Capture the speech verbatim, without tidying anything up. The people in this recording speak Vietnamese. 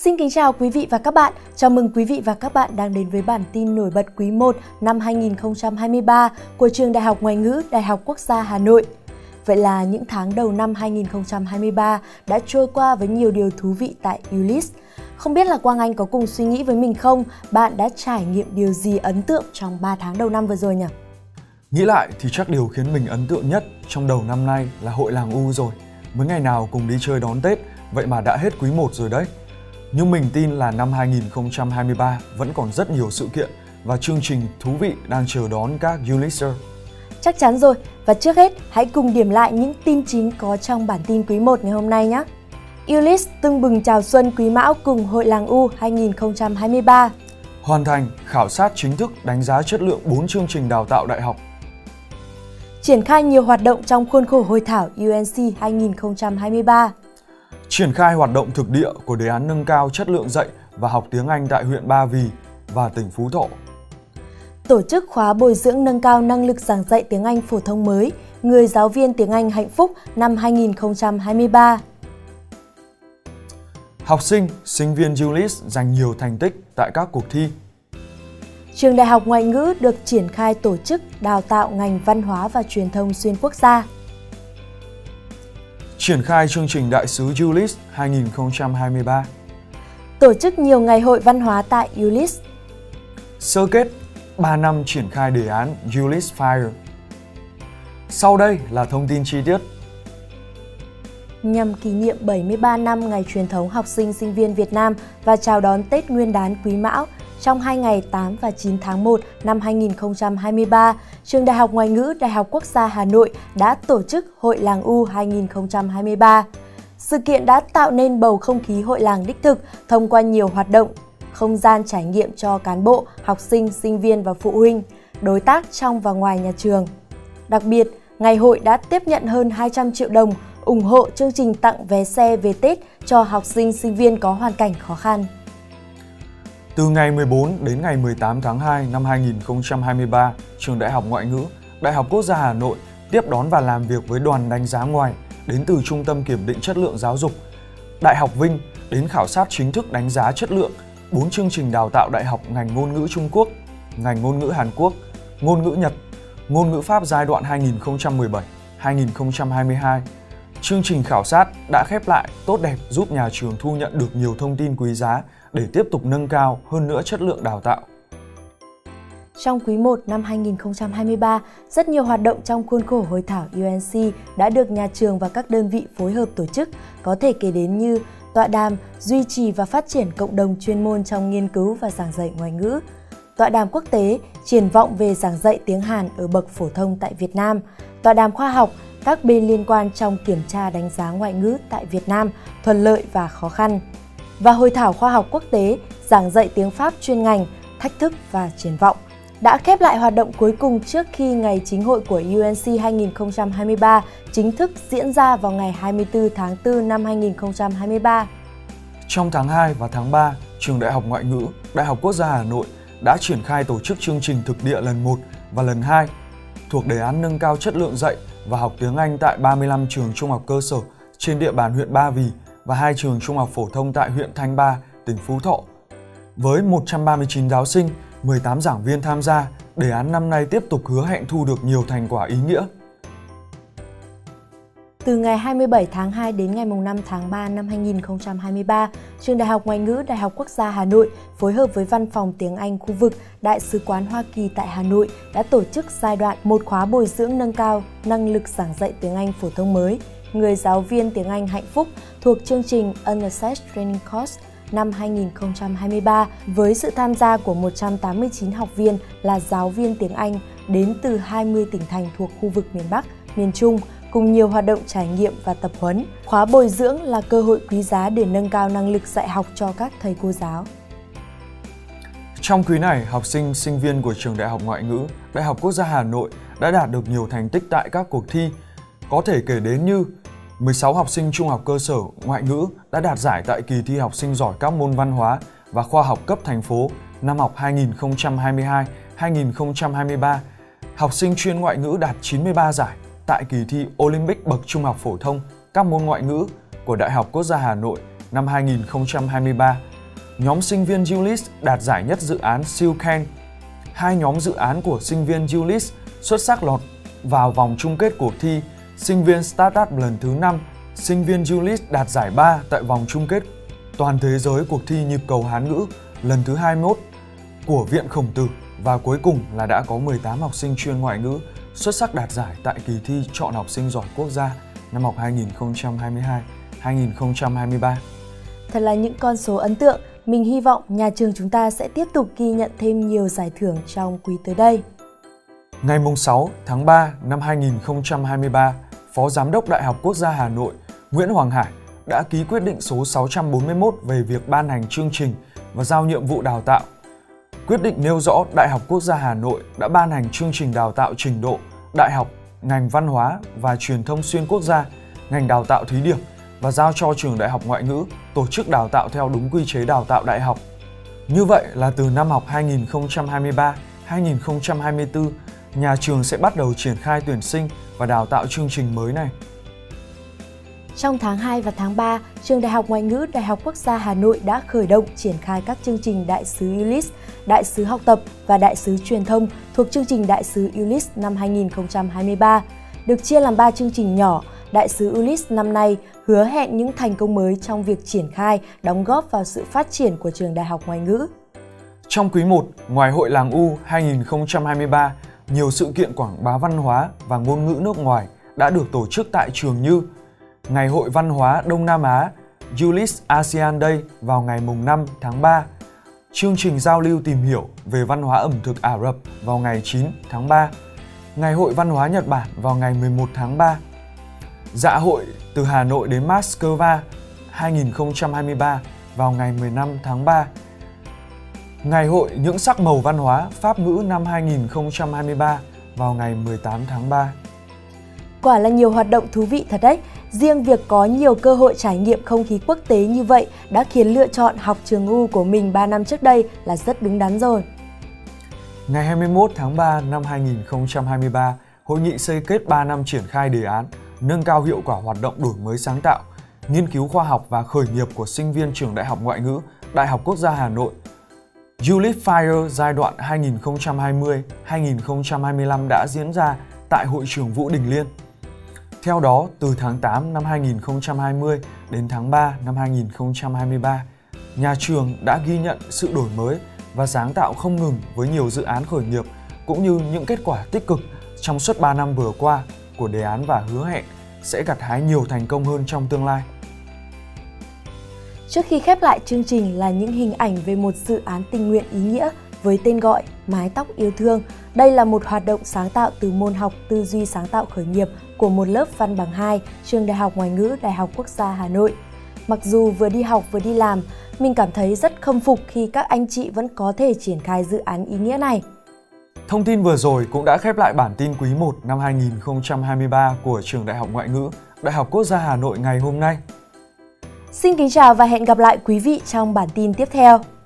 Xin kính chào quý vị và các bạn. Chào mừng quý vị và các bạn đang đến với bản tin nổi bật quý một năm hai nghìn không trăm hai mươi ba của Trường Đại học Ngoại ngữ Đại học Quốc gia Hà Nội. Vậy là những tháng đầu năm hai nghìn không trăm hai mươi ba đã trôi qua với nhiều điều thú vị tại u lít. Không biết là Quang Anh có cùng suy nghĩ với mình không? Bạn đã trải nghiệm điều gì ấn tượng trong ba tháng đầu năm vừa rồi nhỉ? Nghĩ lại thì chắc điều khiến mình ấn tượng nhất trong đầu năm nay là hội làng U rồi. Mới ngày nào cùng đi chơi đón Tết, vậy mà đã hết quý một rồi đấy. Nhưng mình tin là năm hai nghìn không trăm hai mươi ba vẫn còn rất nhiều sự kiện và chương trình thú vị đang chờ đón các u lít-er. Chắc chắn rồi, và trước hết hãy cùng điểm lại những tin chính có trong bản tin quý một ngày hôm nay nhé. u lít tưng bừng chào xuân Quý Mão cùng Hội làng U hai nghìn không trăm hai mươi ba. Hoàn thành khảo sát chính thức đánh giá chất lượng bốn chương trình đào tạo đại học. Triển khai nhiều hoạt động trong khuôn khổ hội thảo u en xê hai nghìn không trăm hai mươi ba. Triển khai hoạt động thực địa của đề án nâng cao chất lượng dạy và học tiếng Anh tại huyện Ba Vì và tỉnh Phú Thọ. Tổ chức khóa bồi dưỡng nâng cao năng lực giảng dạy tiếng Anh phổ thông mới, người giáo viên tiếng Anh hạnh phúc năm hai nghìn không trăm hai mươi ba. Học sinh, sinh viên u lít giành nhiều thành tích tại các cuộc thi. Trường Đại học Ngoại ngữ được triển khai tổ chức đào tạo ngành văn hóa và truyền thông xuyên quốc gia. Triển khai chương trình Đại sứ u lít hai nghìn không trăm hai mươi ba. Tổ chức nhiều ngày hội văn hóa tại u lít. Sơ kết ba năm triển khai đề án u lít Fire. Sau đây là thông tin chi tiết. Nhằm kỷ niệm bảy mươi ba năm ngày truyền thống học sinh sinh viên Việt Nam và chào đón Tết Nguyên đán Quý Mão, trong hai ngày tám và chín tháng một năm hai nghìn không trăm hai mươi ba, Trường Đại học Ngoại ngữ Đại học Quốc gia Hà Nội đã tổ chức Hội làng U hai nghìn không trăm hai mươi ba. Sự kiện đã tạo nên bầu không khí hội làng đích thực thông qua nhiều hoạt động, không gian trải nghiệm cho cán bộ, học sinh, sinh viên và phụ huynh, đối tác trong và ngoài nhà trường. Đặc biệt, ngày hội đã tiếp nhận hơn hai trăm triệu đồng ủng hộ chương trình tặng vé xe về Tết cho học sinh, sinh viên có hoàn cảnh khó khăn. Từ ngày mười bốn đến ngày mười tám tháng hai năm hai nghìn không trăm hai mươi ba, Trường Đại học Ngoại ngữ Đại học Quốc gia Hà Nội tiếp đón và làm việc với đoàn đánh giá ngoài đến từ Trung tâm Kiểm định Chất lượng Giáo dục. Đại học Vinh đến khảo sát chính thức đánh giá chất lượng bốn chương trình đào tạo đại học ngành ngôn ngữ Trung Quốc, ngành ngôn ngữ Hàn Quốc, ngôn ngữ Nhật, ngôn ngữ Pháp giai đoạn hai nghìn không trăm mười bảy đến hai nghìn không trăm hai mươi hai. Chương trình khảo sát đã khép lại tốt đẹp, giúp nhà trường thu nhận được nhiều thông tin quý giá để tiếp tục nâng cao hơn nữa chất lượng đào tạo. Trong quý một năm hai nghìn không trăm hai mươi ba, rất nhiều hoạt động trong khuôn khổ hội thảo u en xê đã được nhà trường và các đơn vị phối hợp tổ chức, có thể kể đến như tọa đàm duy trì và phát triển cộng đồng chuyên môn trong nghiên cứu và giảng dạy ngoại ngữ, tọa đàm quốc tế triển vọng về giảng dạy tiếng Hàn ở bậc phổ thông tại Việt Nam, tọa đàm khoa học các bên liên quan trong kiểm tra đánh giá ngoại ngữ tại Việt Nam, thuận lợi và khó khăn, và hội thảo khoa học quốc tế giảng dạy tiếng Pháp chuyên ngành, thách thức và triển vọng đã khép lại hoạt động cuối cùng trước khi ngày chính hội của u en xê hai nghìn không trăm hai mươi ba chính thức diễn ra vào ngày hai mươi tư tháng tư năm hai nghìn không trăm hai mươi ba. Trong tháng hai và tháng ba, Trường Đại học Ngoại ngữ Đại học Quốc gia Hà Nội đã triển khai tổ chức chương trình thực địa lần một và lần hai thuộc đề án nâng cao chất lượng dạy và học tiếng Anh tại ba mươi lăm trường trung học cơ sở trên địa bàn huyện Ba Vì và hai trường trung học phổ thông tại huyện Thanh Ba, tỉnh Phú Thọ. Với một trăm ba mươi chín giáo sinh, mười tám giảng viên tham gia, đề án năm nay tiếp tục hứa hẹn thu được nhiều thành quả ý nghĩa. Từ ngày hai mươi bảy tháng hai đến ngày năm tháng ba năm hai nghìn không trăm hai mươi ba, Trường Đại học Ngoại ngữ Đại học Quốc gia Hà Nội phối hợp với Văn phòng Tiếng Anh khu vực Đại sứ quán Hoa Kỳ tại Hà Nội đã tổ chức giai đoạn một khóa bồi dưỡng nâng cao năng lực giảng dạy tiếng Anh phổ thông mới, người giáo viên tiếng Anh hạnh phúc thuộc chương trình Unassessed Training Course năm hai nghìn không trăm hai mươi ba với sự tham gia của một trăm tám mươi chín học viên là giáo viên tiếng Anh đến từ hai mươi tỉnh thành thuộc khu vực miền Bắc, miền Trung, cùng nhiều hoạt động trải nghiệm và tập huấn. Khóa bồi dưỡng là cơ hội quý giá để nâng cao năng lực dạy học cho các thầy cô giáo. Trong quý này, học sinh, sinh viên của Trường Đại học Ngoại ngữ Đại học Quốc gia Hà Nội đã đạt được nhiều thành tích tại các cuộc thi. Có thể kể đến như mười sáu học sinh trung học cơ sở ngoại ngữ đã đạt giải tại kỳ thi học sinh giỏi các môn văn hóa và khoa học cấp thành phố năm học hai nghìn không trăm hai mươi hai hai nghìn không trăm hai mươi ba. Học sinh chuyên ngoại ngữ đạt chín mươi ba giải tại kỳ thi Olympic bậc trung học phổ thông các môn ngoại ngữ của Đại học Quốc gia Hà Nội năm hai nghìn không trăm hai mươi ba nhóm sinh viên Julis đạt giải nhất dự án Silken. Hai nhóm dự án của sinh viên Julis xuất sắc lọt vào vòng chung kết cuộc thi sinh viên Startup lần thứ năm. Sinh viên Julis đạt giải ba tại vòng chung kết toàn thế giới cuộc thi nhịp cầu Hán ngữ lần thứ hai mươi mốt của Viện Khổng Tử, và cuối cùng là đã có mười tám học sinh chuyên ngoại ngữ xuất sắc đạt giải tại kỳ thi chọn học sinh giỏi quốc gia năm học hai nghìn không trăm hai mươi hai hai nghìn không trăm hai mươi ba. Thật là những con số ấn tượng. Mình hy vọng nhà trường chúng ta sẽ tiếp tục ghi nhận thêm nhiều giải thưởng trong quý tới đây. Ngày sáu tháng ba năm hai nghìn không trăm hai mươi ba, Phó Giám đốc Đại học Quốc gia Hà Nội Nguyễn Hoàng Hải đã ký quyết định số sáu trăm bốn mươi mốt về việc ban hành chương trình và giao nhiệm vụ đào tạo. Quyết định nêu rõ Đại học Quốc gia Hà Nội đã ban hành chương trình đào tạo trình độ đại học, ngành văn hóa và truyền thông xuyên quốc gia, ngành đào tạo thí điểm và giao cho trường Đại học Ngoại ngữ tổ chức đào tạo theo đúng quy chế đào tạo đại học. Như vậy là từ năm học hai nghìn không trăm hai mươi ba hai nghìn không trăm hai mươi tư, nhà trường sẽ bắt đầu triển khai tuyển sinh và đào tạo chương trình mới này. Trong tháng hai và tháng ba, Trường Đại học Ngoại ngữ Đại học Quốc gia Hà Nội đã khởi động triển khai các chương trình Đại sứ u lít, Đại sứ học tập và Đại sứ truyền thông thuộc chương trình Đại sứ u lít năm hai nghìn không trăm hai mươi ba. Được chia làm ba chương trình nhỏ, Đại sứ u lít năm nay hứa hẹn những thành công mới trong việc triển khai, đóng góp vào sự phát triển của Trường Đại học Ngoại ngữ. Trong quý một, ngoài Hội Làng U hai nghìn không trăm hai mươi ba, nhiều sự kiện quảng bá văn hóa và ngôn ngữ nước ngoài đã được tổ chức tại trường như Ngày hội văn hóa Đông Nam Á u lít ASEAN Day vào ngày năm tháng ba, chương trình giao lưu tìm hiểu về văn hóa ẩm thực Ả Rập vào ngày chín tháng ba, Ngày hội văn hóa Nhật Bản vào ngày mười một tháng ba, Dạ hội từ Hà Nội đến Moscow hai nghìn không trăm hai mươi ba vào ngày mười lăm tháng ba, Ngày hội những sắc màu văn hóa Pháp ngữ năm hai nghìn không trăm hai mươi ba vào ngày mười tám tháng ba. Quả là nhiều hoạt động thú vị thật đấy. Riêng việc có nhiều cơ hội trải nghiệm không khí quốc tế như vậy đã khiến lựa chọn học trường U của mình ba năm trước đây là rất đúng đắn rồi. Ngày hai mươi mốt tháng ba năm hai nghìn không trăm hai mươi ba, Hội nghị sơ kết ba năm triển khai đề án nâng cao hiệu quả hoạt động đổi mới sáng tạo, nghiên cứu khoa học và khởi nghiệp của sinh viên trường Đại học Ngoại ngữ Đại học Quốc gia Hà Nội u lít Fire giai đoạn hai nghìn không trăm hai mươi đến hai nghìn không trăm hai mươi lăm đã diễn ra tại Hội trường Vũ Đình Liên. Theo đó, từ tháng tám năm hai nghìn không trăm hai mươi đến tháng ba năm hai nghìn không trăm hai mươi ba, nhà trường đã ghi nhận sự đổi mới và sáng tạo không ngừng với nhiều dự án khởi nghiệp cũng như những kết quả tích cực trong suốt ba năm vừa qua của đề án và hứa hẹn sẽ gặt hái nhiều thành công hơn trong tương lai. Trước khi khép lại chương trình là những hình ảnh về một dự án tình nguyện ý nghĩa với tên gọi Mái tóc yêu thương. Đây là một hoạt động sáng tạo từ môn học tư duy sáng tạo khởi nghiệp của một lớp văn bằng hai, Trường Đại học Ngoại ngữ Đại học Quốc gia Hà Nội. Mặc dù vừa đi học vừa đi làm, mình cảm thấy rất khâm phục khi các anh chị vẫn có thể triển khai dự án ý nghĩa này. Thông tin vừa rồi cũng đã khép lại bản tin quý một năm hai nghìn không trăm hai mươi ba của Trường Đại học Ngoại ngữ Đại học Quốc gia Hà Nội ngày hôm nay. Xin kính chào và hẹn gặp lại quý vị trong bản tin tiếp theo.